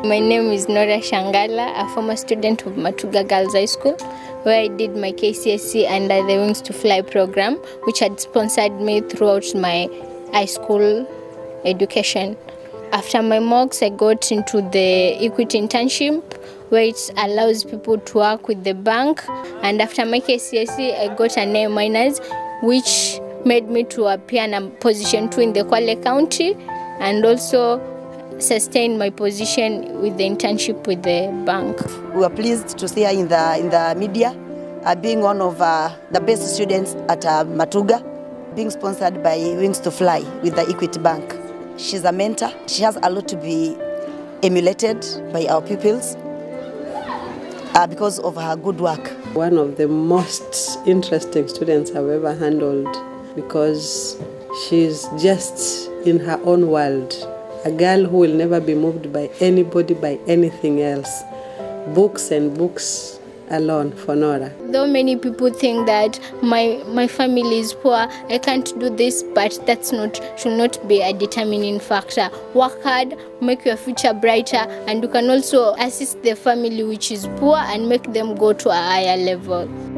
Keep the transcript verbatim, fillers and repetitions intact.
My name is Nora Shangala, a former student of Matuga Girls High School, where I did my K C S E under the Wings to Fly program, which had sponsored me throughout my high school education. After my mocks, I got into the Equity internship, where it allows people to work with the bank. And after my K C S E, I got an A minus, which made me to appear in position two in the Kwale County, and also sustain my position with the internship with the bank. We are pleased to see her in the in the media, uh, being one of uh, the best students at uh, Matuga, being sponsored by Wings to Fly with the Equity Bank. She's a mentor. She has a lot to be emulated by our pupils uh, because of her good work. One of the most interesting students I've ever handled, because she's just in her own world. A girl who will never be moved by anybody, by anything else. Books and books alone for Nora. Though many people think that my my family is poor, I can't do this, but that's not should not be a determining factor. Work hard, make your future brighter, and you can also assist the family which is poor and make them go to a higher level.